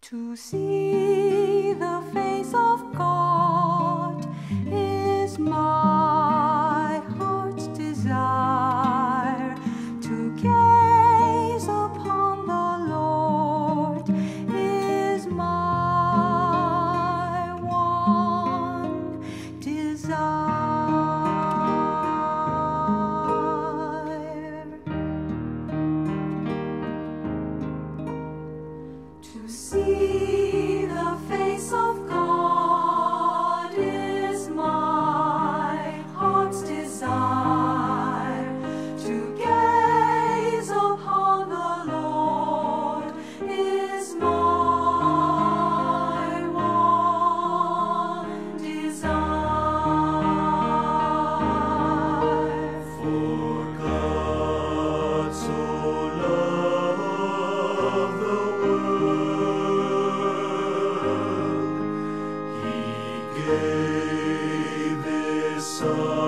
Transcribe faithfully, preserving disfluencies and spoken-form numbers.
To see the face of God is my heart's desire. To gaze upon the Lord is my one desire. To see the face of God is my heart's desire. To gaze upon the Lord is my one desire. For God so loved the world, He gave His Son.